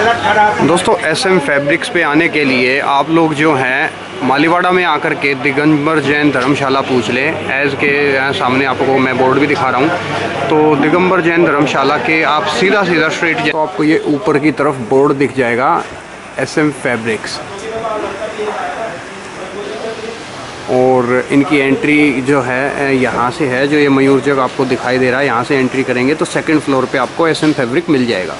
दोस्तों SM fabrics पे आने के लिए आप लोग जो हैं मालीवाड़ा में आकर के दिगंबर जैन धर्मशाला पूछ लें। एज़ के सामने आपको मैं बोर्ड भी दिखा रहा हूँ। तो दिगंबर जैन धर्मशाला के आप सीधा स्ट्रेट जाए तो आपको ये ऊपर की तरफ बोर्ड दिख जाएगा SM फैब्रिक्स। और इनकी एंट्री जो है यहाँ से है, जो ये मयूर जग आपको दिखाई दे रहा है, यहाँ से एंट्री करेंगे तो सेकंड फ्लोर पे आपको SM फैब्रिक मिल जाएगा।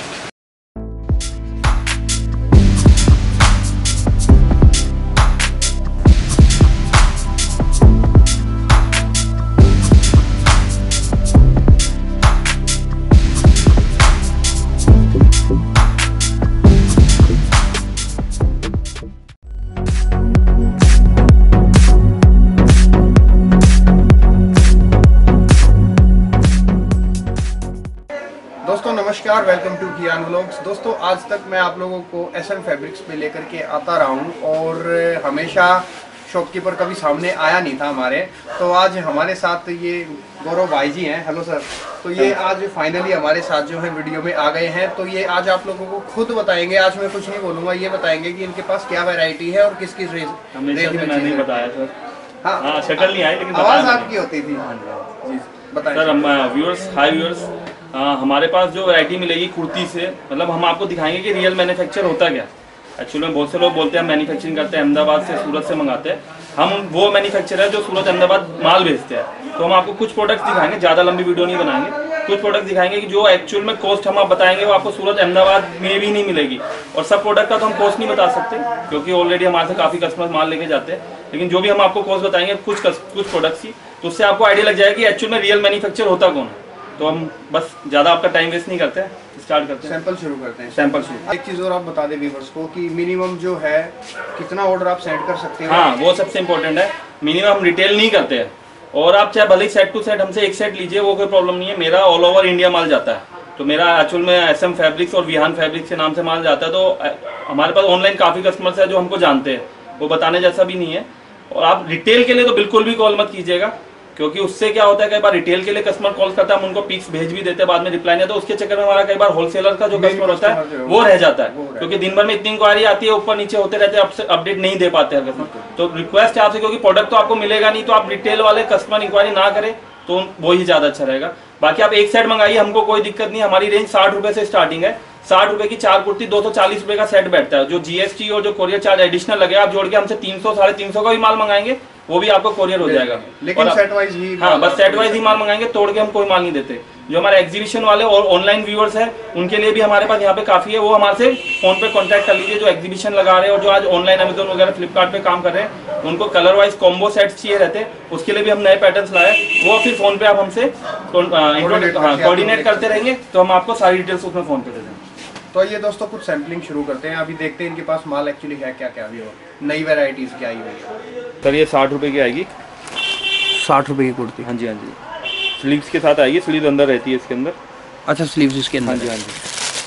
दोस्तों नमस्कार, वेलकम टू कियान व्लॉग्स। दोस्तों आज तक मैं आप लोगों को SM फैब्रिक्स पे लेकर के आता रहा हूँ और हमेशा शॉपकीपर कभी सामने आया नहीं था हमारे। तो आज हमारे साथ ये गौरव भाई जी हैं। Hello sir. तो ये आज फाइनली हमारे साथ जो है वीडियो में आ गए हैं। तो ये आज आप लोगों को खुद बताएंगे, आज मैं कुछ नहीं बोलूँगा, ये बताएंगे कि इनके पास क्या वैरायटी है और किस किस रेंज में नहीं बताया सर। हाँ शक्ल नहीं आई लेकिन आवाज़ आपकी होती थी। जी बताएं सर। हम व्यूअर्स, हाई व्यूअर्स, हमारे पास जो वैरायटी मिलेगी कुर्ती से, मतलब हम आपको दिखाएंगे कि रियल मैन्युफैक्चर होता क्या। एक्चुअली में बहुत से लोग बोलते हैं हम मैन्युफैक्चरिंग करते हैं, अहमदाबाद से, सूरत से मंगाते हैं। हम वो मैन्युफैक्चरर है जो सूरत अहमदाबाद माल भेजते हैं। तो हम आपको कुछ प्रोडक्ट्स दिखाएंगे, ज़्यादा लंबी वीडियो नहीं बनाएंगे। कुछ प्रोडक्ट्स दिखाएंगे कि जो एक्चुअल में कॉस्ट हम आप बताएंगे वो आपको सूरत अहमदाबाद में भी नहीं मिलेगी। और सब प्रोडक्ट का तो हम कॉस्ट नहीं बता सकते क्योंकि ऑलरेडी हमारे से काफ़ी कस्टमर माल लेके जाते हैं। लेकिन जो भी हम आपको कॉस्ट बताएंगे कुछ प्रोडक्ट्स की, तो उससे आपको आइडिया लग जाएगा कि एक्चुअल में रियल मैन्युफैक्चर होता कौन है। तो हम बस ज़्यादा आपका टाइम वेस्ट नहीं करते हैं, स्टार्ट करते हैं। सैंपल शुरू करते हैं। सैंपल शुरू। एक चीज़ और आप बता दें व्यूअर्स को कि मिनिमम जो है कितना ऑर्डर आप सेंड कर सकते हैं। हाँ वो सबसे इम्पोर्टेंट है। मिनिमम हम रिटेल नहीं करते हैं और आप चाहे भले सेट टू सेट हमसे एक सेट लीजिए, वो कोई प्रॉब्लम नहीं है। मेरा ऑल ओवर इंडिया माल जाता है। तो मेरा एक्चुअल में SM फैब्रिक्स और विहान फैब्रिक्स के नाम से माल जाता है। तो हमारे पास ऑनलाइन काफ़ी कस्टमर्स है जो हमको जानते हैं, वो बताने जैसा भी नहीं है। और आप रिटेल के लिए तो बिल्कुल भी कॉल मत कीजिएगा क्योंकि उससे क्या होता है, कई बार रिटेल के लिए कस्टमर कॉल करता है, हम उनको पिक्स भेज भी देते हैं, बाद में रिप्लाई नहीं आता। उसके चक्कर में हमारा कई बार होलसेलर का जो कस्टमर होता है वो रह जाता है क्योंकि दिन भर में इतनी इंक्वायरी आती है, ऊपर नीचे होते रहते हैं, अपडेट नहीं दे पाते हैं कस्टमर। तो रिक्वेस्ट है आपसे, क्योंकि प्रोडक्ट तो आपको मिलेगा नहीं, तो आप रिटेल वाले कस्टमर इंक्वायरी ना करें तो वो ही ज्यादा अच्छा रहेगा। बाकी आप एक सेट मंगाइए, हमको कोई दिक्कत नहीं। हमारी रेंज 60 रुपए से स्टार्टिंग है। 60 रुपए की 4 कुर्ती 240 रुपए का सेट बैठता है। जो GST और जो कोरियर चार्ज एडिशनल लगे, आप जोड़ के हमसे 300 साढ़े 300 का भी माल मंगाएंगे वो भी आपको कोरियर हो जाएगा। लेकिन सेट वाइज ही, हाँ बस सेट वाइज ही माल मंगाएंगे, तोड़ के हम कोई माल नहीं देते। जो हमारे एग्जीबिशन वाले और ऑनलाइन व्यूअर्स हैं उनके लिए भी हमारे पास यहाँ पे काफी है। वो हमारे से फोन पे कांटेक्ट कर लीजिए, जो एग्जीबिशन लगा रहे हैं और जो आज ऑनलाइन अमेजोन वगैरह फ्लिपकार्ट पे काम कर रहे हैं, उनको कलर वाइज कॉम्बो सेट्स चाहिए रहते हैं, उसके लिए भी हम नए पैटर्न्स लाए। वो फिर फोन पे आप हमसे कोऑर्डिनेट करते रहेंगे तो हम आपको सारी डिटेल्स उसमें फोन पे दे देंगे। तो ये दोस्तों कुछ सैम्पलिंग शुरू करते हैं। अभी देखते हैं इनके पास माल एक्चुअली है क्या क्या, भी हो नई वेराइटीज क्या आई हुई है। सर ये 60 रुपए की आएगी। 60 रुपए की कुर्ती। हाँ जी हाँ जी, स्लीव्स के साथ आएगी। स्लीव अंदर रहती है इसके अंदर। अच्छा स्लीव्स इसके अंदर। हाँ जी हाँ जी,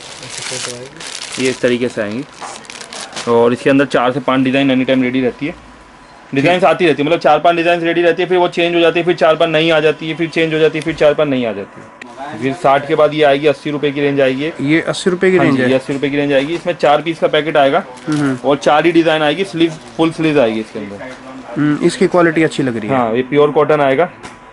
ये इस तरीके से आएंगी और इसके अंदर 4 से 5 डिज़ाइन एनी टाइम रेडी रहती है। डिज़ाइन आती रहती है, मतलब 4-5 डिज़ाइन रेडी रहती है, फिर वो चेंज हो जाती है, फिर 4-5 नहीं आ जाती है, फिर चेंज हो जाती है, फिर 4-5 नहीं आ जाती है। फिर 60 के बाद ये आएगी 80 रुपए की रेंज आएगी। ये 80 रुपए की रेंज है। 80 रुपए की रेंज आएगी। इसमें 4 पीस का पैकेट आएगा और 4 ही डिज़ाइन आएगी। स्लीव फुल स्लीव आएगी इसके अंदर। इसकी क्वालिटी अच्छी लग रही है। हाँ ये प्योर कॉटन आएगा।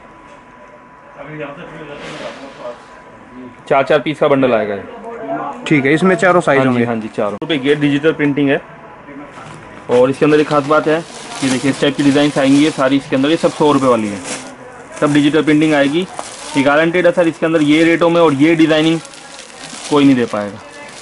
4-4 पीस का बंडल आएगा। ठीक है, इसमें चारों साइज होंगे। हाँ जी, चारों रुपए की डिजिटल प्रिंटिंग है। और इसके अंदर एक खास बात है कि देखिए इस टाइप की डिज़ाइन आएंगी सारी इसके अंदर। ये सब 100 रुपये वाली है, सब डिजिटल प्रिंटिंग आएगी। ये गारंटेड है सर, इसके अंदर ये रेटों में और ये डिज़ाइनिंग कोई नहीं दे पाएगा।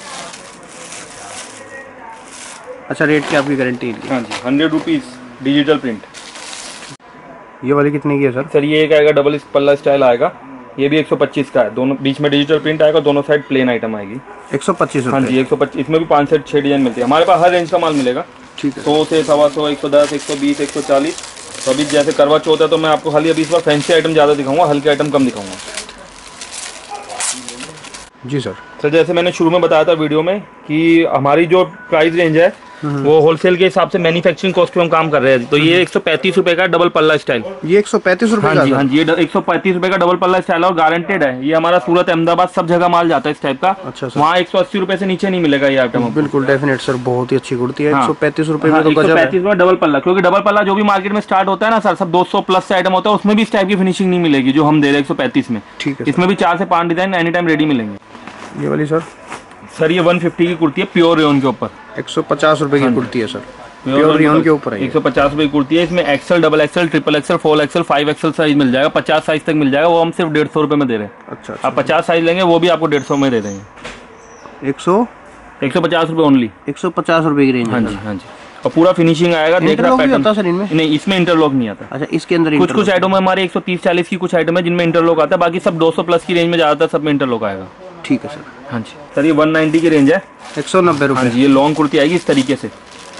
अच्छा रेट की आपकी गारंटी है? हाँ जी, 100 रुपीज़ डिजिटल प्रिंट। ये वाली कितने की है सर? सर ये एक आएगा डबल पल्ला स्टाइल आएगा, ये भी 125 का है। दोनों बीच में डिजिटल प्रिंट आएगा, दोनों साइड प्लेन आइटम आएगी। 125? हाँ जी 125। इसमें भी 5 से 6 डिजाइन मिलती है। हमारे पास हर रेंज का माल मिलेगा। ठीक है। 100 से 125, 110, 120, 140। तो अभी जैसे करवा चौथ है तो मैं आपको खाली अभी इस बार फैंसी आइटम ज़्यादा दिखाऊंगा, हल्के आइटम कम दिखाऊंगा। जी सर। सर जैसे मैंने शुरू में बताया था वीडियो में कि हमारी जो प्राइस रेंज है वो होलसेल के हिसाब से मैन्युफैक्चरिंग कॉस्ट पे हम काम कर रहे हैं। तो ये 135 रुपए का डबल पल्ला स्टाइल, ये 135 रुपए का? हाँ जी, ये 135 रुपए का डबल पल्ला स्टाइल और गारंटेड है। ये हमारा सूरत, अहमदाबाद सब जगह माल जाता है इस टाइप का। अच्छा सर, वहाँ 180 रुपए से नीचे नहीं मिलेगा ये आइटम। बिल्कुल डेफिनेट सर, बहुत ही अच्छी कुर्ती है। 135 रुपए में तो 135 में डबल पल्ला, क्योंकि डबल पल्ला जो भी मार्केट में स्टार्ट होता है ना सर, सब 200 प्लस से आइटम होता है, उसमें भी इस टाइप की फिनिशिंग नहीं मिलेगी जो हम दे रहे हैं 135 में। ठीक है, इसमें भी 4 से 5 डिजाइन एनी टाइम रेडी मिलेंगे। ये वाली सर ये 150 की कुर्ती है, प्योर रेयन के ऊपर। 150 रुपए की कुर्ती है सर, प्योर रेयन के ऊपर है। 150 रुपए की कुर्ती है। इसमें XL, double XL, triple XL, 4XL, 5XL size मिल जाएगा, 50 साइज तक मिल जाएगा। वो हम सिर्फ 150 रुपए में दे रहे हैं। अच्छा, आप 50 साइज लेंगे वो भी आपको 150 में दे देंगे। 150 रुपए ओनली, 150 रुपए की रेंज। हाँ जी, हाँ जी। और पूरा फिनिशिंग आएगा, देख रहा पैटर्न सर इनमें? नहीं, इसमें इंटरलॉक नहीं आता। अच्छा, इसके अंदर कुछ आइटम हमारे 130-40 की कुछ आइटम है जिनमें इंटरलॉक आता है, बाकी सब 200 प्लस की रेंज में ज्यादातर सब में इंटरलॉक आएगा। ठीक है सर। हाँ जी सर, ये 190 की रेंज है, 190 रुपए। हाँ जी, ये लॉन्ग कुर्ती आएगी इस तरीके से।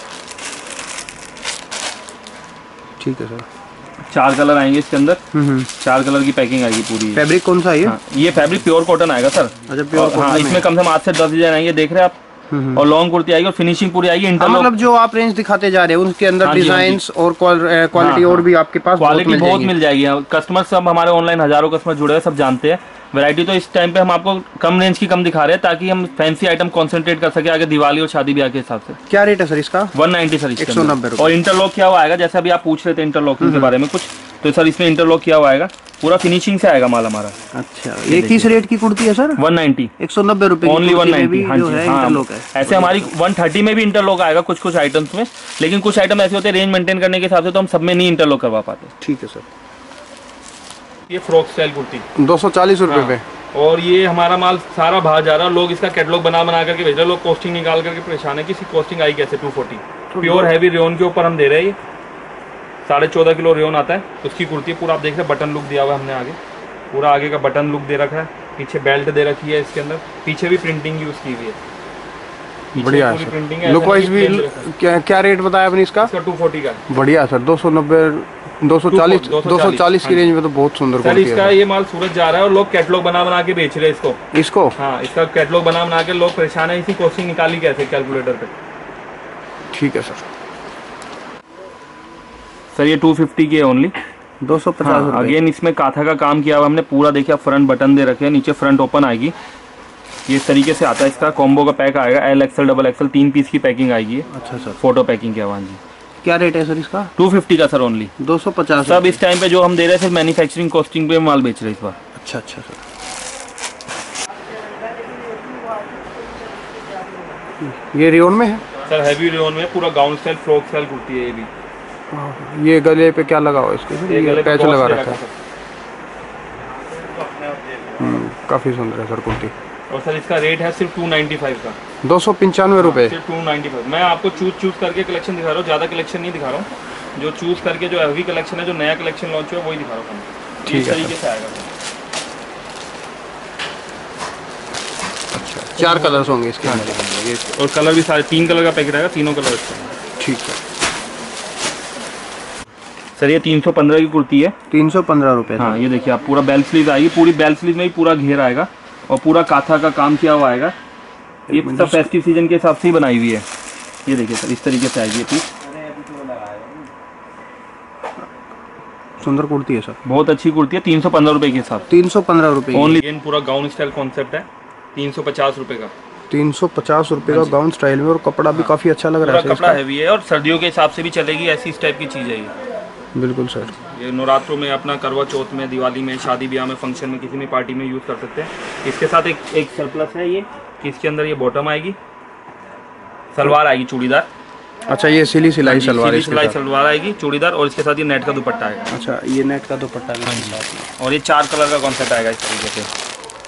ठीक है सर। 4 कलर आएंगे इसके अंदर, 4 कलर की पैकिंग आएगी पूरी। फैब्रिक कौन सा है ये? हाँ, ये फैब्रिक प्योर कॉटन आएगा सर। अच्छा, प्योर कॉटन। हाँ, इसमें कम से कम 8 से 10 डिजाइन आएंगे, देख रहे हैं आप। और लॉन्ग कुर्ती आएगी और फिनिशिंग पूरी आएगी इंटरलॉक। मतलब जो आप रेंज दिखाते जा रहे हैं उसके अंदर डिजाइन्स और क्वालिटी और भी आपके पास क्वालिटी बहुत मिल जाएगी। कस्टमर सब हमारे ऑनलाइन हजारों कस्टमर जुड़े हैं, सब जानते हैं। वैरायटी तो इस टाइम पे हम आपको कम रेंज की कम दिखा रहे हैं ताकि हम फैंसी आइटम कंसंट्रेट कर सके आगे दिवाली और शादी ब्याह के हिसाब से। क्या रेट है सर इसका? 190 सर, 190। और इंटरलॉक किया हुआ आएगा, जैसे अभी आप पूछ रहे थे इंटरलॉकिंग के बारे में कुछ, तो सर इसमें इंटरलॉक किया हुआ आएगा, पूरा फिनिशिंग से आएगा माल हमारा। अच्छा, ये किस रेट की कुर्ती है सर? 190, 190 रुपए ओनली 190। हाँ जी, इंटरलॉक है। ऐसे हमारी 130 में भी इंटरलॉक आएगा कुछ आइटम्स में, लेकिन कुछ आइटम ऐसे होते हैं रेंज मेंटेन करने के हिसाब से तो हम सब में नहीं इंटरलॉक करवा पाते। ठीक है सर। ये फ्रॉक स्टाइल कुर्ती 240 रुपए पे। और ये हमारा माल सारा बाहर जा रहा है, लोग इसका कैटलॉग बना करके भेज रहे हैं, लोग कॉस्टिंग निकाल करके परेशान है कि इसकी कॉस्टिंग आई कैसे। 240 प्योर हैवी रेयन के ऊपर हम दे रहे हैं। ये 14.5 किलो रेयन आता है, उसकी कुर्ती पूरा आप देख रहे हैं, बटन लुक दिया हुआ है हमने आगे, पूरा आगे का बटन लुक दे रखा है, पीछे बेल्ट दे रखी है, इसके अंदर पीछे भी प्रिंटिंग यूज की हुई है। बढ़िया है, लुक वाइज भी। क्या रेट बताया आपने इसका? 240 का। बढ़िया सर, 240 की रेंज में तो बहुत सुंदर सर। इसका ये माल सूरत जा रहा है और लोग कैटलॉग बना के बेच रहे हैं इसको। हाँ, इसका कैटलॉग बना के लोग परेशान है, इसी कॉस्टिंग निकाली कैसे कैलकुलेटर पे। ठीक है सर, ये 250 की है ओनली, 250। अगेन इसमें काथा का काम किया हुआ हमने पूरा, देखिए फ्रंट बटन दे रखे हैं, नीचे फ्रंट ओपन आएगी, ये इस तरीके से आता है। इसका कॉम्बो का पैक आएगा, L XL double XL 3 piece की पैकिंग आएगी। अच्छा सर, फोटो पैकिंग किया हुआ। जी, क्या रेट है सर इसका? 250 का सर ओनली, 250। सब इस टाइम पे जो हम दे रहे हैं सिर्फ मैन्युफैक्चरिंग कॉस्टिंग पे माल बेच रहे हैं इस बार। अच्छा सर, ये रेयन में है सर, हैवी रेयन में, पूरा gown style frock style kurti है ये भी। ये गले पे क्या लगा हुआ इसके? ये पैच लगा रखा है। काफी सुंदर है सर कुर्ती। और सर इसका रेट है सिर्फ 295 का, 295 रुपए, सिर्फ 295। मैं आपको चूज करके कलेक्शन दिखा रहा हूँ, ज्यादा कलेक्शन नहीं दिखा रहा हूँ, जो चूज करके जो हैवी कलेक्शन है, जो नया कलेक्शन लॉन्च हुआ वही दिखा रहा हूँ। ठीक है, तरीके से आएगा। अच्छा, 4 कलर्स होंगे इसके अंदर, और कलर भी सारे 3 कलर का पैकेट आएगा, तीनों कलर इसका। ठीक है सर, ये 315 की कुर्ती है, 315 रुपए। हाँ, ये देखिए आप, पूरा बेल स्लीव आएगी, पूरी बेल स्लीव में ही पूरा घेर आएगा और पूरा काथा का काम किया हुआ आएगा। ये सब फेस्टिव सीजन के हिसाब से ही बनाई हुई है। ये देखिए सर, इस तरीके से आएगी ये पीस, सुंदर कुर्ती है सर, बहुत अच्छी कुर्ती है। 315 रुपए के हिसाब, 315 रुपए ओनली। पूरा गाउन स्टाइल कॉन्सेप्ट है, 350 रुपए का, 350 रुपए का गाउन स्टाइल में, और कपड़ा भी काफी अच्छा लग रहा है। कपड़ा हैवी है और सर्दियों के हिसाब से भी चलेगी, ऐसी इस टाइप की चीज है ये। बिल्कुल सर, ये नवरात्रों में, अपना करवा चौथ में, दिवाली में, शादी ब्याह में, फंक्शन में, किसी भी पार्टी में यूज कर सकते हैं। इसके साथ एक सरप्लस है ये, कि इसके अंदर ये बॉटम आएगी, सलवार आएगी चूड़ीदार। अच्छा, ये सिलाई सलवार, सिलाई सलवार आएगी चूड़ीदार, और इसके साथ ये नेट का दुपट्टा आएगा। अच्छा, ये नेट का दुपट्टा भी, और ये 4 कलर का कॉन्सेप्ट आएगा इस तरीके से।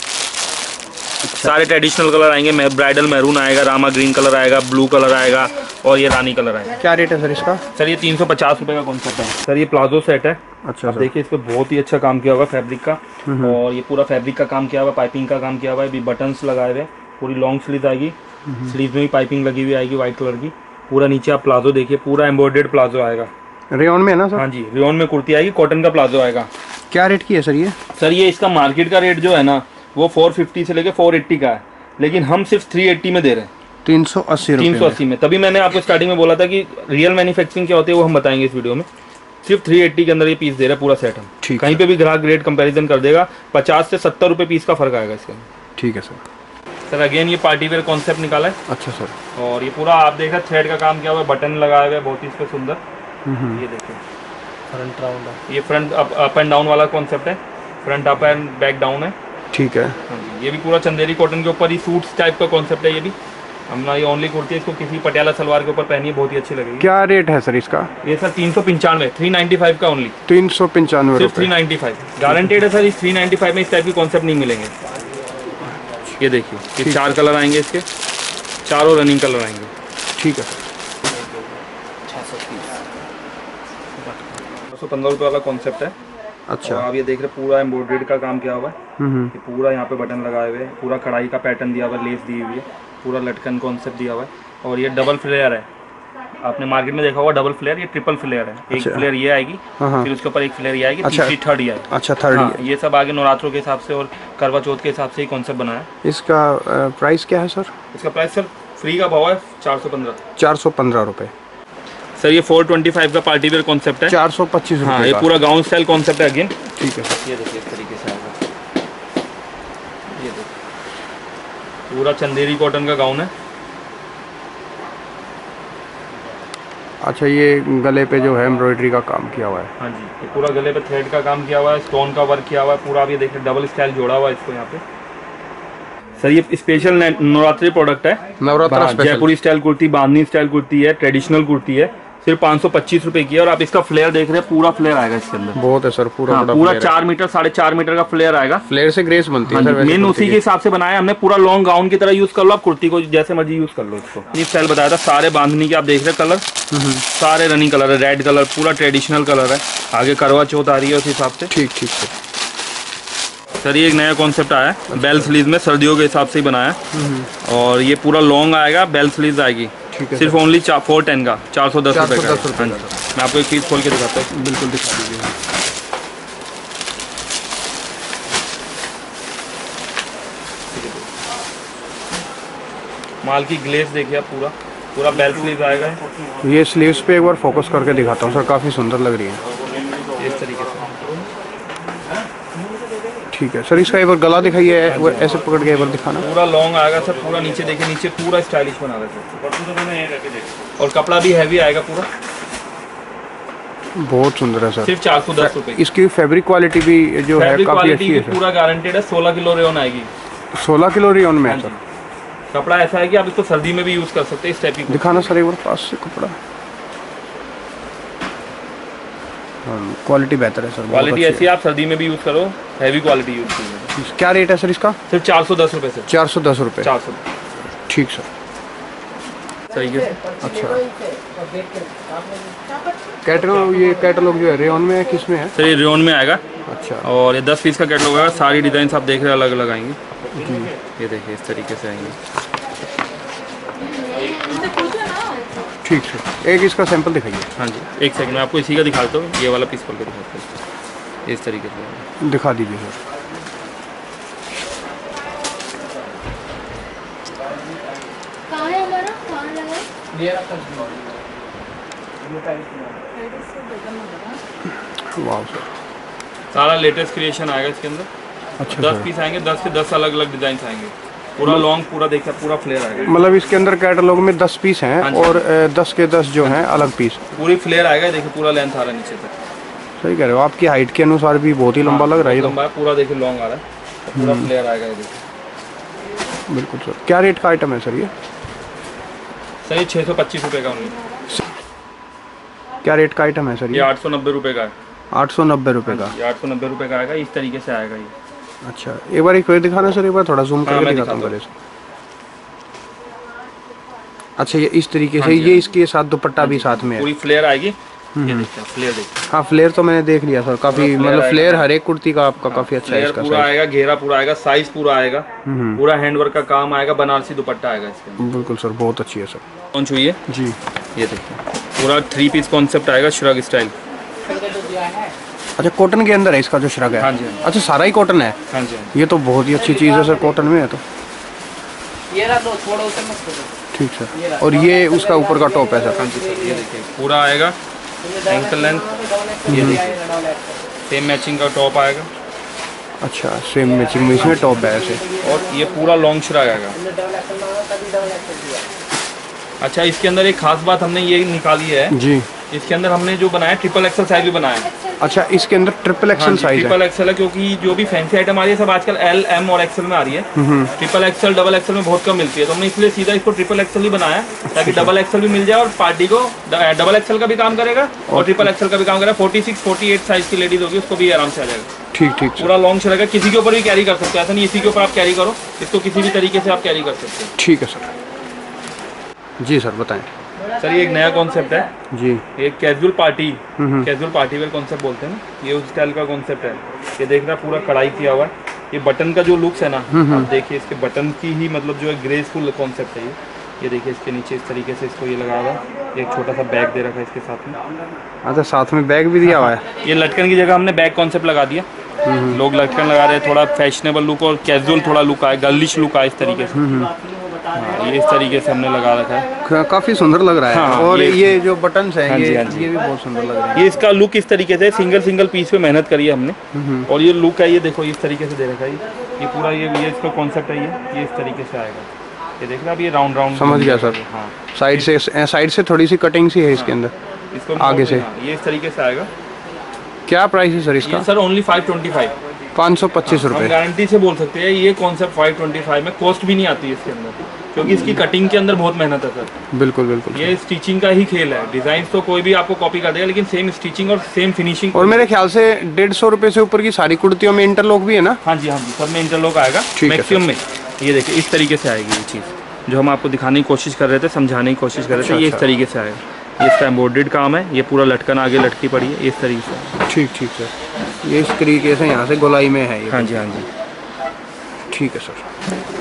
सारे ट्रेडिशनल कलर आएंगे, ब्राइडल मैरून आएगा, रामा ग्रीन कलर आएगा, ब्लू कलर आएगा, और ये रानी कलर आएगा। क्या रेट है सर इसका? सर ये 350 रुपए का कॉन्सेप्ट है सर। ये प्लाजो सेट है। अच्छा, देखिए इस पे बहुत ही अच्छा काम किया हुआ फैब्रिक का, और ये पूरा फैब्रिक का काम किया हुआ, पाइपिंग का काम किया हुआ है, भी बटन्स लगाए हुए, पूरी लॉन्ग स्लीव आएगी, स्लीव में भी पाइपिंग लगी हुई आएगी व्हाइट कलर की। पूरा नीचे आप प्लाजो देखिए, पूरा एम्ब्रॉयडर्ड प्लाजो आएगा, रेयन में ना सर? हाँ जी, रेयन में कुर्ती आएगी, कॉटन का प्लाजो आएगा। क्या रेट की है सर ये? सर ये इसका मार्केट का रेट जो है ना, वो 450 से लेके 480 का है, लेकिन हम सिर्फ 380 में दे रहे हैं। 380 रुपये 380 में। तभी मैंने आपको स्टार्टिंग में बोला था कि रियल मैन्युफैक्चरिंग क्या होती है वो हम बताएंगे इस वीडियो में। सिर्फ 380 के अंदर ये पीस दे रहे हैं पूरा सेट हम। कहीं पे भी ग्राहक रेट कंपैरिजन कर देगा, 50 से 70 रुपये पीस का फर्क आएगा इसके अंदर। ठीक है सर। सर अगेन ये पार्टी वेयर कॉन्सेप्ट निकाला है। अच्छा सर। और ये पूरा आप देखा थ्रेड का काम किया हुआ है, बटन लगाए हुए बहुत ही इस पे सुंदर। ये देखिए फ्रंट राउंड है, ये फ्रंट अप एंड डाउन वाला कॉन्सेप्ट है, front up and back down है। ठीक है। हाँ जी, ये भी पूरा चंदेरी कॉटन के ऊपर ही सूट्स टाइप का कॉन्सेप्ट है। ये भी हमने ये ओनली कुर्ती है, इसको किसी पटियाला सलवार के ऊपर पहनिए बहुत ही अच्छी लगेगी। क्या रेट है सर इसका? ये सर 395, 395 का ओनली। 395 सिर्फ 395 गारंटेड है सर। इस 395 में इस टाइप की कॉन्सेप्ट नहीं मिलेंगे। ये देखिए ये 4 कलर आएंगे इसके, चारों रनिंग कलर आएंगे। ठीक है सर। 215 रुपये वाला कॉन्सेप्ट है। अच्छा। और आप ये देख रहे पूरा एम्ब्रॉयडरी का काम किया हुआ है। ये पूरा यहाँ पे बटन लगाए हुए हैं, पूरा कढ़ाई का पैटर्न दिया हुआ है, लेस दी हुई है, पूरा लटकन कॉन्सेप्ट दिया हुआ है। और ये डबल फ्लेयर है, आपने मार्केट में देखा होगा डबल फ्लेयर, ये ट्रिपल फ्लेयर है। एक फ्लेयर ये आएगी, फिर उसके ऊपर एक फ्लेयर ये आएगी, तीसरी थर्ड ये आएगी। अच्छा थर्ड। ये सब आगे नवरात्रों के हिसाब से और करवा चौथ के हिसाब से ही कॉन्सेप्ट बनाया है। इसका प्राइस क्या है सर? इसका प्राइस सर फ्री का भाव है 415। 415 रुपये। सर ये 425 का पार्टी वेयर कॉन्सेप्ट है। 425 रुपये। हाँ, ये पूरा गाउन स्टाइल कॉन्सेप्ट है अगेन। ठीक है सर। ये देखिए इस तरीके से आएगा। ये देखिए पूरा चंदेरी कॉटन का गाउन है। अच्छा, ये गले पे जो है एम्ब्रॉयडरी का काम किया हुआ है। हाँ जी, ये पूरा गले पे थ्रेड का काम किया हुआ है, स्टोन का वर्क किया हुआ है पूरा। आप ये देखिए डबल स्टाइल जोड़ा हुआ है इसको यहाँ पे। सर ये स्पेशल नवरात्रि प्रोडक्ट है। Navratra special Jaipuri style kurti, bandhani style kurti है, ट्रेडिशनल कुर्ती है। सिर्फ 525 रुपए की है। और आप इसका फ्लेयर देख रहे हैं, पूरा फ्लेयर आएगा इसके अंदर। बहुत है सर, पूरा हाँ, पूरा 4 मीटर 4.5 मीटर का फ्लेयर आएगा। फ्लेयर से ग्रेस बनती है सर। मेन उसी के हिसाब से बनाया हमने। पूरा लॉन्ग गाउन की तरह यूज कर लो, आप कुर्ती को जैसे मर्जी यूज कर लो इसको। ये स्टाइल बताया था, सारे बांधनी के आप देख रहे हैं कलर, सारे रनिंग कलर है। रेड कलर पूरा ट्रेडिशनल कलर है। आगे करवा चौथ आ रही है उस हिसाब से। ठीक ठीक सर। सर ये एक नया कॉन्सेप्ट आया है, बेल स्लीव में, सर्दियों के हिसाब से ही बनाया। और ये पूरा लॉन्ग आएगा, बेल स्लीव आएगी। सिर्फ ओनली 410 का, 410 रुपये का। मैं आपको एक चीज़ खोल के दिखाता हूँ। बिल्कुल दिखा दीजिए। माल की ग्लेस देखिए आप, पूरा पूरा बेल स्लीव आएगा। ये स्लीव्स पे एक बार फोकस करके दिखाता हूँ सर, काफ़ी सुंदर लग रही है इस तरीके से। ठीक है सर। इसका एक बार गला दिखाइए, वो ऐसे पकड़ के एक बार दिखाना। पूरा लॉन्ग आएगा सर, पूरा नीचे देखिए, नीचे पूरा स्टाइलिश बना रहा है। और कपड़ा भी हैवी आएगा पूरा। बहुत सुंदर है सर। सिर्फ 410 रुपये। इसकी फैब्रिक क्वालिटी भी जो है काफ़ी अच्छी है। पूरा गारंटेड है। 16 किलो रेयन आएगी। 16 किलो रेयन में है सर। कपड़ा ऐसा है कि आप इसको सर्दी में भी यूज कर सकते हैं। इस टाइप की दिखाना सर एक बार पास से कपड़ा। क्वालिटी बेहतर है सर। क्वालिटी ऐसी है, आप सर्दी में भी यूज करो, हैवी क्वालिटी यूज कीजिए। क्या रेट है सर इसका? सिर्फ 410 रुपये से। 410 रुपये। 400। ठीक सर। सही है। अच्छा, कैटलॉग, ये कैटलॉग जो है रेयन में है, किस में है सर? ये रेयन में आएगा। अच्छा। और ये 10 पीस का कैटलॉग आएगा। सारी डिजाइन आप देख रहे हैं अलग अलग आएंगी। ये देखिए इस तरीके से आएंगे। ठीक सर। एक इसका सैंपल दिखाइए। हाँ जी, एक सेकंड में आपको इसी का दिखाता हूँ। ये वाला पीस खोल के दिखाता हूँ। इस तरीके से दिखा दीजिए सर। कहाँ है हमारा? कहाँ लगा? वाह सर, सारा लेटेस्ट क्रिएशन आएगा इसके अंदर। अच्छा 10 पीस आएंगे, 10 से 10 अलग अलग डिजाइन आएंगे। पूरा लॉन्ग, पूरा देखिए पूरा फ्लेयर आएगा। मतलब इसके अंदर कैटलॉग में 10 पीस हैं। हाँ और 10 के 10 जो हैं अलग पीस। पूरी फ्लेयर आएगा। देखिए पूरा लेंथ आ रहा है नीचे तक। सही कह रहे हो, आपकी हाइट के अनुसार भी बहुत ही लंबा लग रहा है। लंबा है पूरा, देखिए लॉन्ग आ रहा है, पूरा फ्लेयर आएगा। ये देखिए। बिल्कुल सर। क्या रेट का आइटम है सर ये? सर ये 625 रुपये का ओनली। क्या रेट का आइटम है सर ये 890 रुपये का है। 890 रुपये का। ये 890 रुपये का आएगा। इस तरीके से आएगा ये। अच्छा, एक बार एक फिर दिखाना सर, एक बार थोड़ा जूम करके मैं दिखाता हूँ दिखाता पहले से। अच्छा, ये इस तरीके से, ये इसके साथ दुपट्टा भी साथ में है। पूरी फ्लेयर आएगी। ये देखिए फ्लेयर देखिए। हाँ, फ्लेयर तो मैंने देख लिया सर, काफी मतलब फ्लेयर हर एक कुर्ती का आपका काफी अच्छा है। फ्लेयर इसका पूरा आएगा, घेरा पूरा आएगा, साइज पूरा आएगा, पूरा हैंडवर्क का काम आएगा, बनारसी दुपट्टा आएगा इसके। बिल्कुल सर, बहुत अच्छी है सर। कौन छुइए जी। ये देखिए पूरा 3 पीस कॉन्सेप्ट आएगा, श्रग स्टाइल। अच्छा, कॉटन के अंदर है इसका जो श्रग है? हाँ जी। अच्छा, सारा ही कॉटन है? हाँ जी। ये तो बहुत ही अच्छी चीज़ है सर, कॉटन में है तो। ये रहा लो, थोड़ा उसे मत करो। ठीक सर। और ये उसका ऊपर का टॉप है सर? हाँ जी सर, ये देखिए पूरा आएगा एंकल लेंथ, ये देखिए सेम मैचिंग का टॉप आएगा। अच्छा, सेम मैचिंग में इसमें टॉप है ऐसे। और ये पूरा लॉन्ग श्रग आएगा। अच्छा, इसके अंदर एक खास बात हमने ये निकाली है जी, इसके अंदर हमने जो बनाया ट्रिपल एक्सल साइज भी बनाया है। अच्छा, इसके अंदर ट्रिपल एक्सल साइज है? ट्रिपल एक्सल है, क्योंकि जो भी फैंसी आइटम आ रही है सब आजकल एल, एम और एक्सल में आ रही है। ट्रिपल एक्सल, डबल एक्सल में बहुत कम मिलती है, तो हमने इसलिए सीधा इसको ट्रिपल एक्सल ही बनाया ताकि डबल एक्सल भी मिल जाए और पार्टी को डबल एक्सल का भी काम करेगा और ट्रिपल एक्सल का भी काम करेगा। 46, 48 साइज की लेडीज होगी उसको भी आराम से आ जाएगा। ठीक ठीक। पूरा लॉन्ग रहेगा, किसी के ऊपर भी कैरी कर सकते हैं, ऐसा नहीं इसी के ऊपर आप कैरी करो, इसको किसी भी तरीके से आप कैरी कर सकते हैं। ठीक है सर। जी सर, बताएं। सर ये एक नया कॉन्सेप्ट है जी, एक कैजुअल पार्टी वेयर कॉन्सेप्ट बोलते हैं ना, ये उस स्टाइल का कॉन्सेप्ट है। ये देख रहा पूरा कढ़ाई किया हुआ है, ये बटन का जो लुक्स है ना, आप देखिए इसके बटन की ही मतलब जो है ग्रेसफुल कॉन्सेप्ट है ये देखिए इसके नीचे इस तरीके से इसको ये लगा हुआ है। एक छोटा सा बैग दे रखा है इसके साथ में। अच्छा, साथ में बैग भी दिया हुआ है? ये लटकन की जगह हमने बैग कॉन्सेप्ट लगा दिया। लोग लटकन लगा रहे हैं, थोड़ा फैशनेबल लुक और कैजुअल थोड़ा लुक आए, गर्लिश लुक आए इस तरीके से। हाँ, ये इस तरीके से हमने लगा रखा है, काफी सुंदर लग रहा है। हाँ, और ये जो बटन्स हैं, हाँ जी, ये हाँ जी। ये भी बहुत सुंदर लग रहे हैं। ये इसका लुक इस तरीके से सिंगल पीस पे मेहनत करी है हमने। और ये लुक है, ये देखो इस तरीके से दे रखा है ये पूरा ये इसका कॉन्सेप्ट है ये इस तरीके से आएगा। ये देख रहे हैं आप, ये राउंड राउंड। समझ गया सर। हाँ, साइड से थोड़ी सी कटिंग सी है इसके अंदर, इसको आगे से। हाँ, ये इस तरीके से आएगा। क्या प्राइस है सर इसका? सर ओनली 525, 525 हम रुपये। गारंटी से बोल सकते हैं ये कॉन्सेप्ट 525 में कॉस्ट भी नहीं आती है इसके अंदर, क्योंकि इसकी कटिंग के अंदर बहुत मेहनत है सर। बिल्कुल बिल्कुल। ये स्टिचिंग का ही खेल है, डिजाइन तो कोई भी आपको कॉपी कर देगा, लेकिन सेम स्टिचिंग और सेम फिनिशिंग। और मेरे ख्याल से 150 रुपये से ऊपर की सारी कुर्तियों में इंटरलॉक भी है ना? हाँ जी, सब में इंटरलॉक आएगा मैक्सिमम में। ये देखिए इस तरीके से आएगी ये चीज़ जो हम आपको दिखाने की कोशिश कर रहे थे, समझाने की कोशिश कर रहे थे। ये इस तरीके से आएगा, ये इसका एम्ब्रॉयडर्ड काम है, ये पूरा लटकन आगे लटकी पड़ी है इस तरीके से। ठीक ठीक सर, ये इस तरीके से यहाँ से गोलाई में है ये। हाँ जी, हाँ जी। ठीक है सर।